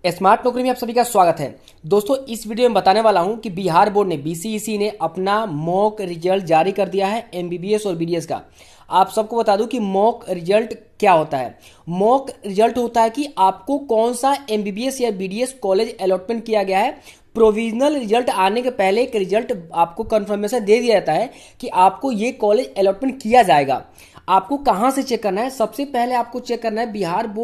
Smart नौकरी में आप सभी का स्वागत है। दोस्तों, इस वीडियो में बताने वाला हूं कि बिहार बोर्ड ने बीसीईसी ने अपना मॉक रिजल्ट जारी कर दिया है एमबीबीएस और बीडीएस का। आप सबको बता दूं कि मॉक रिजल्ट क्या होता है। मॉक रिजल्ट होता है कि आपको कौन सा एमबीबीएस या बीडीएस कॉलेज अलॉटमेंट किया गया है। प्रोविजनल रिजल्ट आने के पहले एक रिजल्ट आपको कंफर्मेशन दे दिया जाता है कि आपको ये कॉलेज अलॉटमेंट किया जाएगा। आपको कहां से चेक करना है? सबसे पहले आपको चेक करना है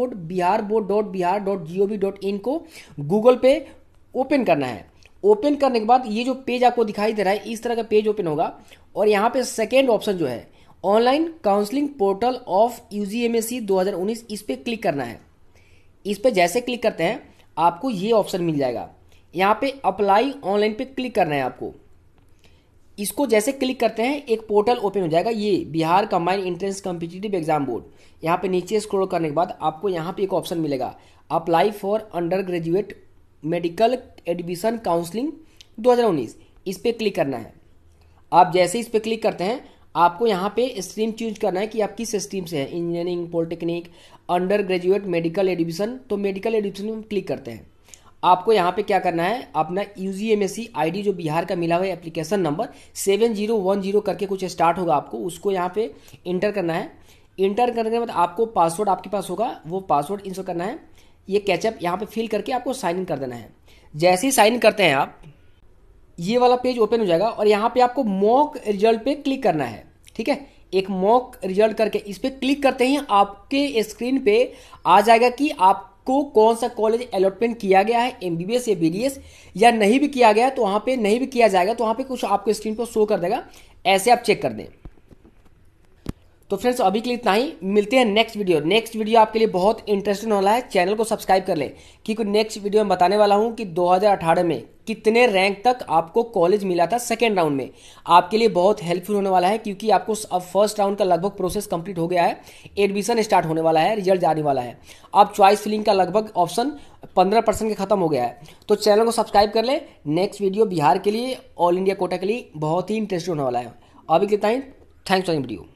biharboard.bihar.gov.in को गूगल पे ओपन करना है। ओपन करने के बाद ये जो पेज आपको दिखाई दे रहा है, इस तरह का पेज ओपन होगा और यहाँ पे सेकेंड ऑप्शन जो है online counselling portal of UGMSC 2019, इस पे क्लिक करना है। इस पे जैसे क्लिक करते हैं आपको ये ऑप्शन मिल जाएगा। यहाँ पे अप्लाई ऑनलाइन पे क्लिक करना है आपको। इसको जैसे क्लिक करते हैं एक पोर्टल ओपन हो जाएगा, ये Bihar combined entrance competitive exam board. यहाँ पे नीचे स्क्रॉल करने के बाद आपको यहाँ पे एक ऑप्शन मिलेगा apply for under graduate medical admission counselling 2019, इस पे क्लिक करना है। आप जैसे इस पे क्लिक करते हैं आपको यहाँ पे स्ट्रीम चूज करना है कि आप किस स्ट्रीम से हैं, engineering, polytechnic, under graduate medical admission. तो मेडिकल एडमिशन में क्लिक करते हैं। आपको यहाँ पे क्या करना है, अपना यूजीएमएससी आईडी जो बिहार का मिला हुआ है एप्लीकेशन नंबर 7010 करके कुछ स्टार्ट होगा, आपको उसको यहाँ पे इंटर करना है। इंटर करने के बाद आपको पासवर्ड आपके पास होगा, वो पासवर्ड इंसर्ट करना है। ये कैचअप यहाँ पे फिल करके आपको साइन इन कर देना है। जैसे ही साइन इन करते हैं आप, ये वाला पेज ओपन हो जाएगा और यहाँ पे आपको मॉक रिजल्ट पे क्लिक करना है। ठीक है, एक मॉक रिजल्ट करके इस पे क्लिक करते ही आपके स्क्रीन पे आ जाएगा कि आपको कौन सा कॉलेज अलॉटमेंट किया गया है, एमबीबीएस या बीडीएस, या नहीं भी किया गया है तो वहां पे नहीं भी किया जाएगा तो वहां पे कुछ आपको स्क्रीन पर शो कर देगा। ऐसे आप चेक कर दें। तो फ्रेंड्स, अभी के लिए इतना ही। मिलते हैं नेक्स्ट वीडियो आपके लिए बहुत इंटरेस्टिंग वाला है। चैनल को सब्सक्राइब कर लें क्योंकि नेक्स्ट वीडियो में बताने वाला हूं कि 2018 में कितने रैंक तक आपको कॉलेज मिला था सेकेंड राउंड में। आपके लिए बहुत हेल्पफुल होने वाला है क्योंकि आपको अब फर्स्ट राउंड का लगभग प्रोसेस कंप्लीट हो गया है, एडमिशन स्टार्ट होने वाला है, रिजल्ट आने वाला है। अब चॉइस फिलिंग का लगभग ऑप्शन 15% के खत्म हो गया है। तो चैनल को सब्सक्राइब कर लें। नेक्स्ट वीडियो बिहार के लिए, ऑल इंडिया कोटा के लिए बहुत ही इंटरेस्टिंग होने वाला है। अभी के लिए इतना ही। Thanks for video.